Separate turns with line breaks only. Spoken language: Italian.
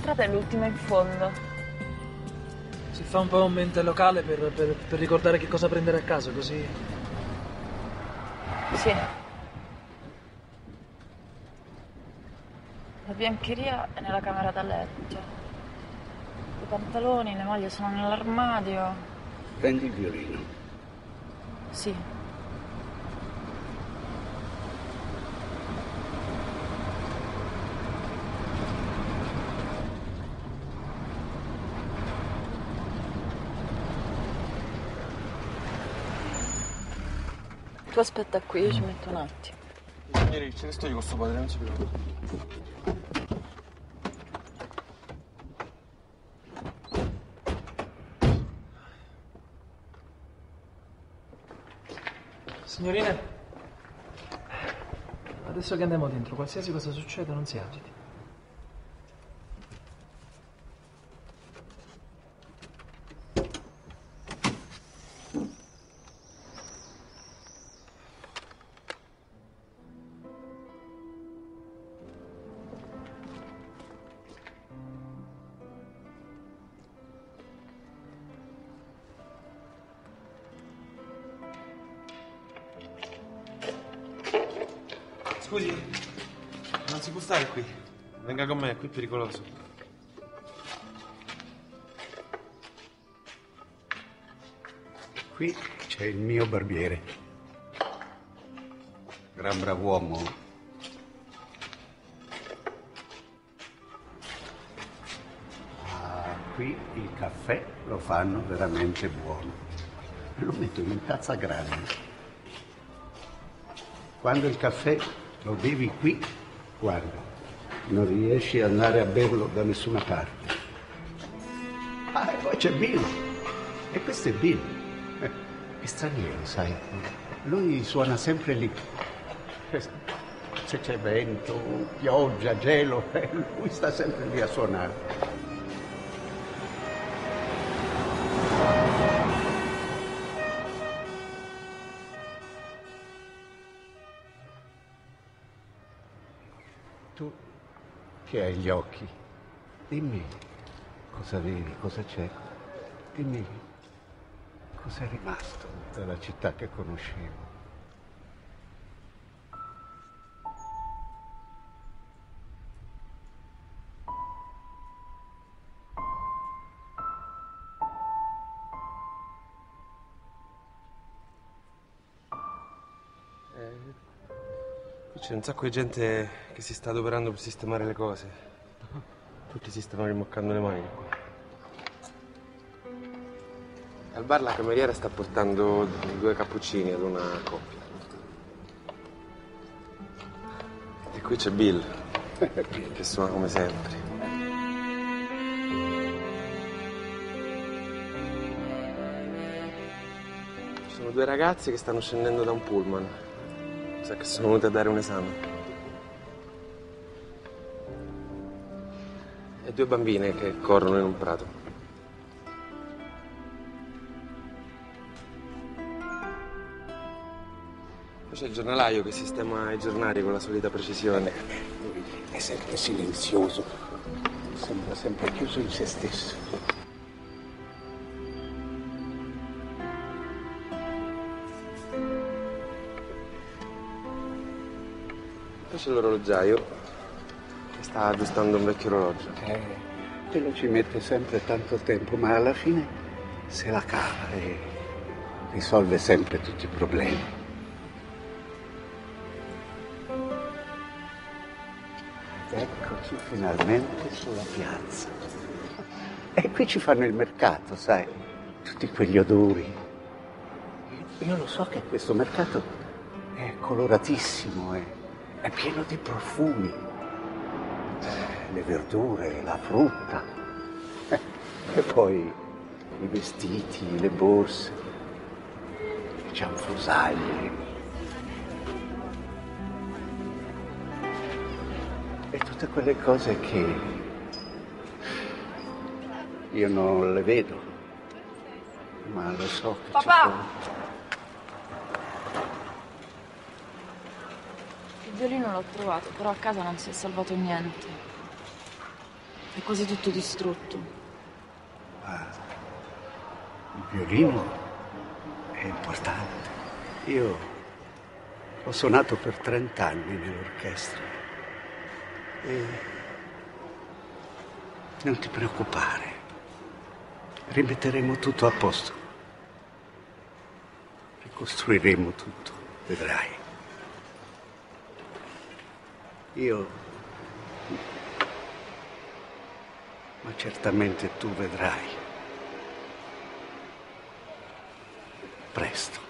strada è l'ultima in fondo.
Si fa un po' un mente locale per ricordare che cosa prendere a caso, così...
Sì. La biancheria è nella camera da letto. I pantaloni, le maglie sono nell'armadio.
Prendi il violino.
Sì. Tu aspetta qui, io ci metto un attimo.
Ieri ce ne sto io con suo padre, non si preoccupi.
Signorine, adesso che andiamo dentro, qualsiasi cosa succeda, non si agiti.
Scusi, non si può stare qui. Venga con me, è qui pericoloso.
Qui c'è il mio barbiere. Gran brav'uomo. Qui il caffè lo fanno veramente buono. Lo metto in tazza grande. Quando il caffè lo bevi qui, guarda, non riesci ad andare a berlo da nessuna parte. Ah, e poi c'è Bill. E questo è Bill. È straniero, sai. Lui suona sempre lì. Se c'è vento, pioggia, gelo, lui sta sempre lì a suonare. Tu che hai gli occhi, dimmi cosa vedi, cosa c'è, dimmi cosa è rimasto dalla città che conoscevo.
Qui c'è un sacco di gente che si sta adoperando per sistemare le cose. Tutti si stanno rimboccando le maniche qua. Al bar la cameriera sta portando 2 cappuccini ad una coppia. E qui c'è Bill, che suona come sempre. Ci sono 2 ragazzi che stanno scendendo da un pullman. Sa che sono venuti a dare un esame. E 2 bambine che corrono in un prato. Poi c'è il giornalaio che sistema i giornali con la solita precisione.
Lui è sempre silenzioso, sembra sempre chiuso in se stesso.
Poi c'è l'orologiaio che sta aggiustando un vecchio orologio.
Quello ci mette sempre tanto tempo, ma alla fine se la cava e risolve sempre tutti i problemi. Ed eccoci finalmente sulla piazza. E qui ci fanno il mercato, sai, tutti quegli odori. Io lo so che questo mercato è coloratissimo, è pieno di profumi. Le verdure, la frutta. E poi i vestiti, le borse, i cianfrusagli. E tutte quelle cose che io non le vedo, ma lo so che
Papà!
ci sono.
Il violino l'ho trovato, però a casa non si è salvato niente. È quasi tutto distrutto.
Il violino è importante. Io ho suonato per 30 anni nell'orchestra. E non ti preoccupare. Rimetteremo tutto a posto. Ricostruiremo tutto, vedrai. Ma certamente tu vedrai. Presto.